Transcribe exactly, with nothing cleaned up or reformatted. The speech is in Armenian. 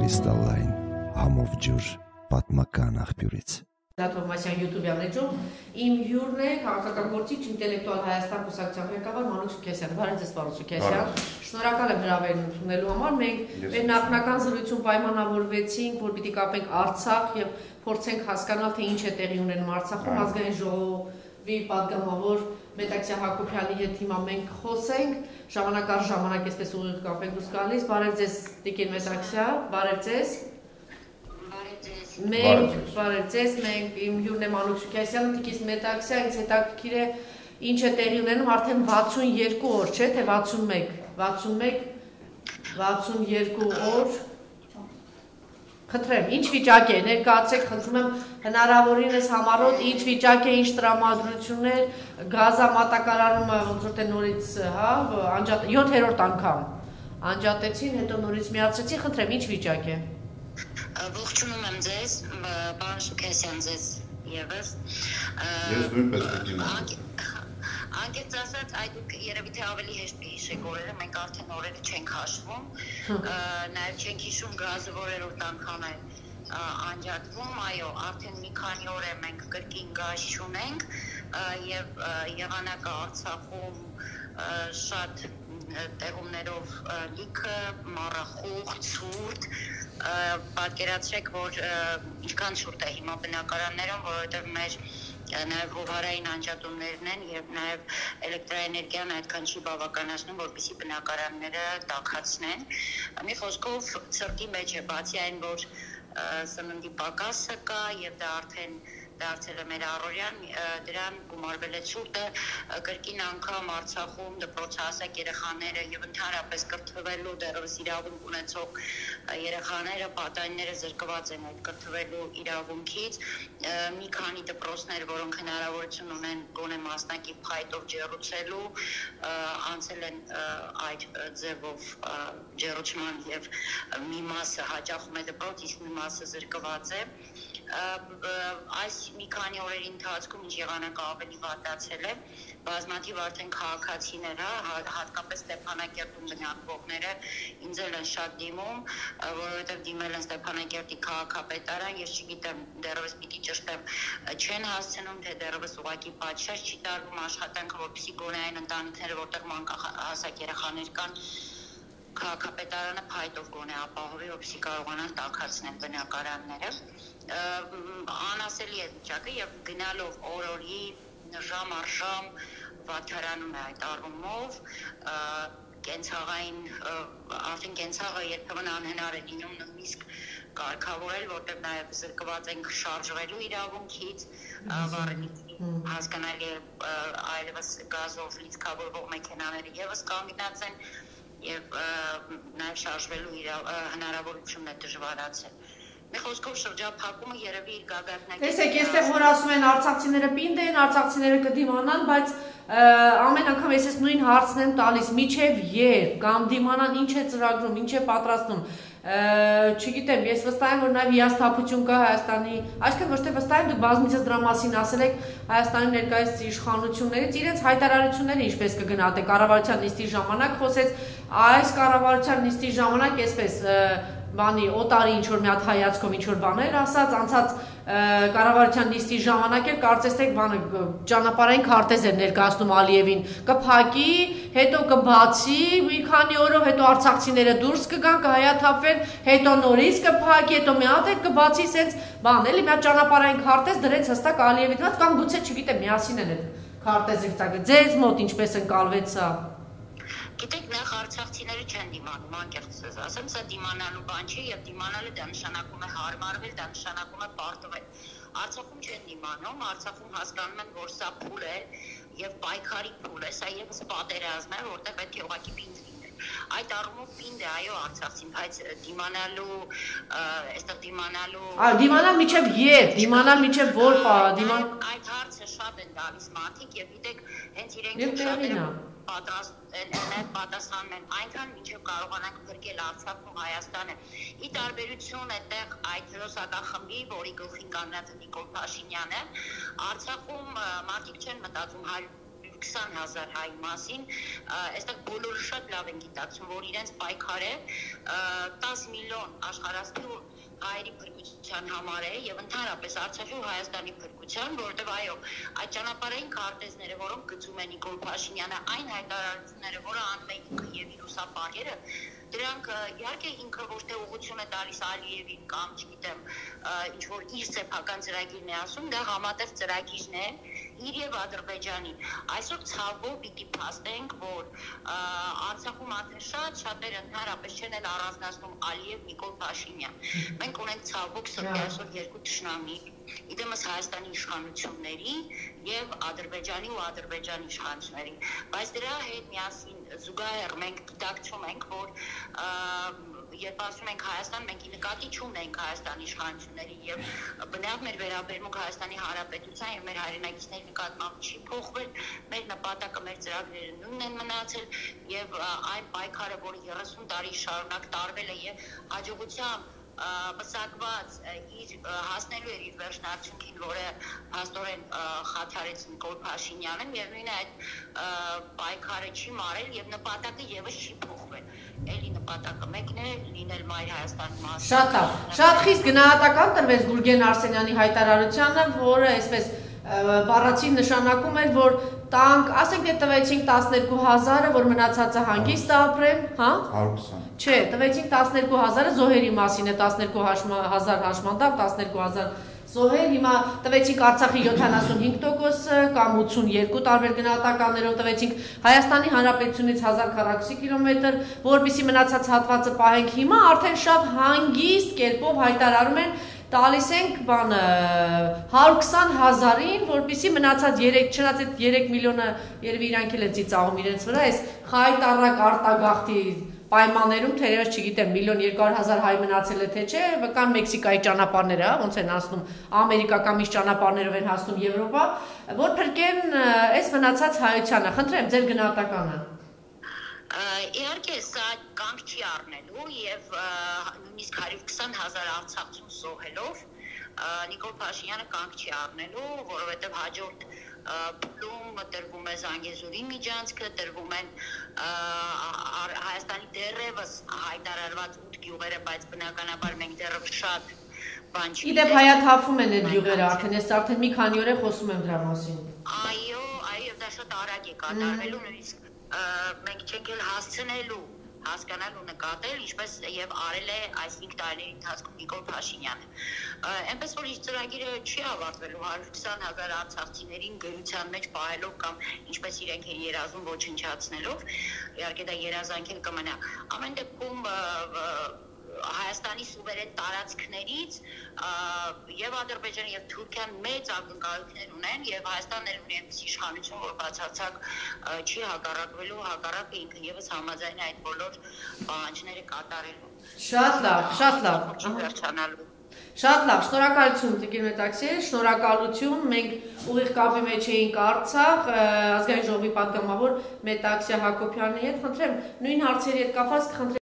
Կրիստալային համով ջուր պատմական աղբյուրից։ Թովմասյան յութուբյան էջում իմ հյուրն է քաղաքագործիչ ինտելեկտուալ Հայաստան կուսակցության ղեկավար Մանուկ Սուքեսյան։ Բարև ձեզ, պարոն Սուքեսյան։ Շնորհակալ եմ հրավերն ընդունելու համար։ Մենք մեր նախնական զրույցում պայմանավորվեցինք, որ պիտի կապենք Արցախ եւ փորձենք հասկանալ, թե ինչ է տեղի ունենում Արցախում ազգային ժողովի պատգամավոր Մետաքսյա Հակոբյանի հետ հիմա մենք խոսենք, ժամանակ առ ժամանակ այսպես ուղիղ կապենք դուրս գալիս։ Բարև ձեզ, Տիկին Մետաքսյա, բարև ձեզ։ Մենք, բարև ձեզ, մենք իմ հյուրն է Մանուկ Սուքեսյան, Տիկին Մետաքսյա, ինձ հետաքրքիր է ինչ է տեղի ունենում արդեն վաթսունյերկու օր, չէ՞, թե վաթսունմեկ, վաթսունմեկ, վաթսունյերկու օր։ Խնդրեմ, ինչ վիճակ է, ներկայացրեք, խնդրում եմ հնարավորինս համառոտ, ինչ վիճակ է, ինչ տրամադրություններ, գազամատակարարումը ոնց որ թե նորից, հա, յոթերորդ անգամ անջատեցին, հետո նորից միացրեցին, խնդրեմ, ինչ վիճակ է։ Ողջունում եմ ձեզ, պարոն Սուքեսյան, ձեզ ևս։ Ես նույնպես պիտի նայեմ։ Անկեղծ ասած, այ դուք երևի թե ավելի հեշտ կհիշեք օրերը, մենք արդեն օրերը չենք հաշվում, նաև չենք հիշում գազը որերորդ անգամ է անջատվում, այո, արդեն մի քանի օր է մենք կրկին գազ չունենք եւ եղանակը Արցախում շատ տեղումներով լիքը, մառախուղ, ցուրտ, պատկերացրեք, որ ինչքան ցուրտ է հիմա բնակարաններում, որովհետեւ մեր նաև հովհարային անջատումներն են եւ նաև էլեկտրաէներգիան այդքան չի բավականացնում, որպեսզի բնակարանները տաքացնեն։ Մի խոսքով ցրտի մեջ է, բացի այն, որ սննդի պակասը կա եւ դա արդեն դարձել է մեր առօրյան, դրան գումարվել է ցուրտը, կրկին անգամ Արցախում դպրոցահասակ երեխաները եւ ընդհանրապես կրթվելու դեռևս իրավունք ունեցող երեխաները, պատանիները զրկված են այդ կրթվելու իրավունքից, մի քանի դպրոցներ, որոնք հնարավորություն ունեն գոնե մասնակի փայտով ջեռուցելու, անցել են այդ ձևով ջեռուցման եւ մի մասը հաճախում է դպրոց, իսկ մի մասը զրկված է։ Այս մի քանի օրերի ընթացքում ինչ եղանակը ավելի վատացել է, բազմաթիվ արդեն քաղաքացիները, հատկապես Ստեփանակերտում բնակվողները ինձ էլ են շատ դիմում, որովհետև դիմել են Ստեփանակերտի քաղաքապետարան, ես չգիտեմ, դեռևս պիտի ճշտեմ, չեն հասցնում, թե դեռևս ուղղակի պատշաճ չի տարվում աշխատանքը, որպեսզի գոնե այն ընտանիքները, որտեղ մանկահասակ երեխաներ կան, քաղաքապետարանը փայտով գոնե ապահովի, որպեսզի կարողանան տաքացնել բնակարանները։ Անասելի է վիճակը եւ գնալով օր-օրի ժամ առ ժամ վատթարանում է այդ առումով, կենցաղային արդեն կենցաղը երբեմն անհնար է լինում նույնիսկ կարգավորել, որտեղ նաեւ զրկված ենք շարժվելու իրավունքից, վառելիքի հասկանալի է այլևս գազով լիցքավորվող մեքենաները եւս կանգնած են եւ նաեւ շարժվելու հնարավորությունն է դժվարացել։ Մի խոսքով շրջափակումը երևի իր գագաթնակետին։ Տեսեք, այստեղ որ ասում են արցախցիները պինդ են, արցախցիները կդիմանան, բայց ամեն անգամ ես այս նույն հարցն եմ տալիս, միջև երբ կամ դիմանան ինչ է ծրագրում, ինչ է պատրաստում։ Չգիտեմ, ես վստահ եմ, որ նաև հիասթափություն կա Հայաստանի, այսինքն ոչ թե վստահ եմ, դուք բազմիցս դրա մասին ասել եք Հայաստանի ներկայիս իշխանություններից, իրենց հայտարարությունները ինչպես կգնահատեք, կառավարության նիստի ժամանակ խոսեց, այս կառավարության նիստի ժամանակ այսպես բանի օտարի ինչ որ մի հատ հայացքով ինչ որ բաներ ասած, անցած կառավարության նիստի ժամանակ է կարծես թե բանը ճանապարհային քարտեզ էր ներկայացնում Ալիևին, կփակի, հետո կբացի, մի քանի օրով հետո արցախցիները դուրս կգան, կհայաթափվեն, հետո նորից կփակի, հետո մի հատ էլ կբացի, սենց բան, էլի մի հատ ճանապարհային քարտեզ դրեց հստակ Ալիևի դիմաց, կամ գուցե չգիտեմ, միասին են այդ քարտեզը ցածր։ Ձեզ մոտ ինչպես ընկալվեց սա։ Գիտեք, նախ արցախցիները չեն դիմանում, անկեղծ ասեմ, սա դիմանալու բան չի եւ դիմանալը դա նշանակում է հարմարվել, դա նշանակում է պարտվել։ Արցախում չեն դիմանում, Արցախում հասկանում են, որ սա փուլ է եւ պայքարի փուլ է, սա եւս պատերազմ է, որտեղ պետք է ուղղակի պինդ լինել։ Այդ առումով պինդ է, այո, Արցախցին, բայց դիմանալու, այստեղ դիմանալու Այո, դիմանալ միջև երբ, դիմանալ միջև որ դիման Այդ հարցը շատ են տալիս մարդիկ եւ գիտեք, հենց իրենք շատերը պատասխանում են այնքան մինչև կարողանանք փրկել Արցախն ու Հայաստանը։ Ի տարբերություն այդտեղ այդ ռուսական խմբի, որի գլխին կանգնած է Նիկոլ Փաշինյանը, Արցախում մարդիկ չեն մտածում հարյուր քսան հազար հայ մասին, այստեղ բոլորը շատ լավ են գիտակցում, որ իրենց պայքարը տասը միլիոն աշխարհասփյուռ հայերի փրկության համար է եւ ընդհանրապես Արցախի ու Հայաստանի փրկության, որովհետեւ այո, այդ ճանապարհային քարտեզները, որոնք գծում են Նիկոլ Փաշինյանը, այն հայտարարությունները, որը անում են ինքը եւ իր ուսապարերը, դրանք իհարկե ինքը ոչ թե ուղղություն է տալիս Ալիևին կամ, չգիտեմ, ինչ որ իր սեփական ծրագիրն է ասում, դա համատեղ ծրագիրն է իր եւ Ադրբեջանի։ Այսօր ցավով պիտի փաստենք, որ Արցախում արդեն շատ շատերը ընդհանրապես չեն էլ առանձնացնում Ալիև Նիկոլ Փաշինյան։ Մենք ունենք ցավոք սրտի այսօր երկու թշնամի, իդեմս Հայաստանի իշխանությունների եւ Ադրբեջանի ու Ադրբեջանի իշխանությունների, բայց դրա հետ միասին զուգահեռ մենք գիտակցում ենք, որ երբ ասում ենք Հայաստան, մենք ի նկատի չունենք Հայաստանի իշխանությունների եւ բնավ մեր վերաբերմունք Հայաստանի Հանրապետության եւ մեր հայրենակիցների նկատմամբ չի փոխվել, մեր նպատակը, մեր ծրագրերը նույնն են մնացել եւ այն պայքարը, որը երեսուն տարի շարունակ տարվել է եւ հաջողությամբ պսակված իր հասնելու էր իր վերջնարդյունքին, որը հաստորեն խաթարեց Նիկոլ Փաշինյանը, միևնույն է այդ պայքարը չի մարել եւ նպատակը եւս չի փոխվել։ Էլի նպատակը մեկն է լինել Մայր Հայաստանի մասը։ Շատ լավ։ Շատ խիստ գնահատական տրվեց Գուրգեն Արսենյանի հայտարարությանը, որը այսպես բառացին նշանակում էր, որ տանկ, ասենք թե տվեցինք տասներկու հազարը, որ մնացածը հանգիստ ապրեն, հա? հարյուր քսան։ Չէ, տվեցինք տասներկու հազարը զոհերի մասին է, տասներկու հազար հաշմանդակ, տասներկու հազար զոհեր, հիմա տվեցինք Արցախի յոթանասունհինգ տոկոսը կամ ութսունյոթ տարբեր գնահատականներով տվեցինք Հայաստանի Հանրապետությունից հազար քառակուսի կիլոմետր, որպեսզի մնացած հատվածը պահենք, հիմա արդեն շատ հանգիստ կերպով հայտարարում են տալիս ենք բանը հարյուր քսան հազարին, որպեսզի մնացած երեք, չնայած այդ երեք միլիոնը երևի իրանք էլ են ծիծաղում իրենց վրա, այս խայտառակ արտագաղթի պայմաններում, թերևս չգիտեմ, միլիոն երկու հարյուր հազար հայ մնացել է թե չէ, կան Մեքսիկայի ճանապարհները, ոնց են հասնում Ամերիկա կամ ինչ ճանապարհներով են հասնում Եվրոպա, որ փրկեն այս մնացած հայությանը։ Խնդրեմ, ձեր գնահատականը։ Իհարկե, սա կանգ չի առնելու եւ նույնիսկ հարյուր քսան հազար արցախցուն զոհելով Նիկոլ Փաշինյանը կանգ չի առնելու, որովհետեւ հաջորդ փուլում տրվում է Զանգեզուրի միջանցքը, տրվում են Հայաստանի դեռևս հայտարարված ութ գյուղերը, բայց բնականաբար մենք դեռևս շատ բան չգիտենք։ Իդեպ հայաթափվում են այդ գյուղերը արդեն, ես արդեն մի քանի օր է խոսում եմ դրա մասին։ Այո, այո, դա շատ արագ է կատարվելու, նույնիսկ մենք չենք էլ հասցնելու հասկանալ ու նկատել, ինչպես եւ արել է այս հինգ տարիների ընթացքում Նիկոլ Փաշինյանը։ Այնպես որ իր ծրագիրը չի ավարտվելու հարյուր քսան հազար արցախցիներին գրության մեջ պահելով կամ ինչպես իրենք են երազում ոչնչացնելով, իհարկե դա երազանք էլ կմնա։ Ամեն դեպքում Հայաստանի սուվերեն տարածքներից եւ Ադրբեջանը եւ Թուրքիան մեծ ակնկալիքներ ունեն եւ Հայաստանն էլ ունի այնպես իշխանություն, որ բացարձակ չի հակառակվելու, հակառակը ինքը եւս համաձայն է այդ բոլոր պահանջները կատարելու։ Շատ լավ, շատ լավ։ Վերջանալու։ Շատ լավ, շնորհակալություն Տիկին Մետաքսի, շնորհակալություն, մենք ուղիղ կապի մեջ էինք Արցախ, ազգային ժողովի պատգամավոր Մետաքսիա Հակոբյանի հետ, խնդրեմ նույն հարցերի հետ կապված կխնդրեմ